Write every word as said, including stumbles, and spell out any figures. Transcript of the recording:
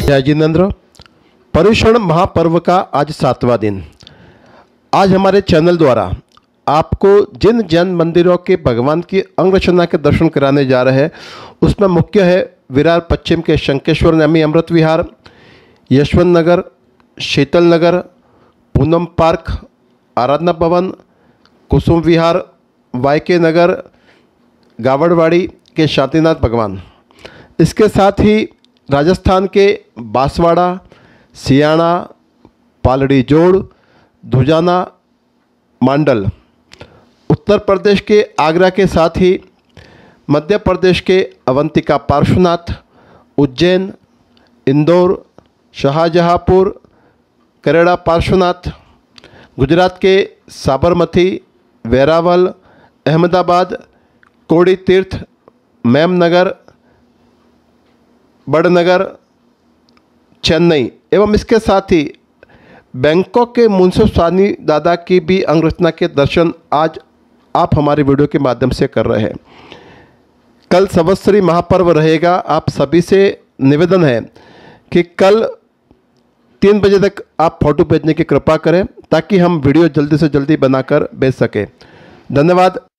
जय जिनेंद्र। पर्युषण महापर्व का आज सातवां दिन। आज हमारे चैनल द्वारा आपको जिन जैन मंदिरों के भगवान की अंग रचना के दर्शन कराने जा रहे हैं उसमें मुख्य है विरार पश्चिम के शंकेश्वर नेमी अमृत विहार, यशवंत नगर, शीतल नगर, पूनम पार्क, आराधना भवन, कुसुम विहार, वायके नगर, गावड़वाड़ी के शांतिनाथ भगवान। इसके साथ ही राजस्थान के बांसवाड़ा, सियाना, पालड़ी जोड़, धुजाना, मांडल, उत्तर प्रदेश के आगरा के साथ ही मध्य प्रदेश के अवंतिका पार्श्वनाथ, उज्जैन, इंदौर, शाहजहाँपुर, करेड़ा पार्श्वनाथ, गुजरात के साबरमती, वेरावल, अहमदाबाद, कोड़ी तीर्थ, मेमनगर, बड़नगर, चेन्नई एवं इसके साथ ही बैंकॉक के मुंसफ स्वामी दादा की भी अंग रचना के दर्शन आज आप हमारी वीडियो के माध्यम से कर रहे हैं। कल संवत्सरी महापर्व रहेगा। आप सभी से निवेदन है कि कल तीन बजे तक आप फोटो भेजने की कृपा करें ताकि हम वीडियो जल्दी से जल्दी बनाकर भेज सकें। धन्यवाद।